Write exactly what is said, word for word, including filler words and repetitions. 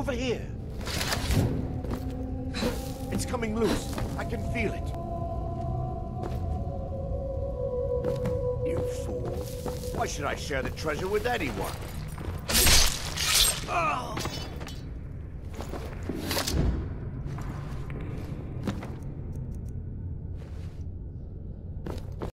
over here. It's coming loose. I can feel it. You fool. Why should I share the treasure with anyone? Oh.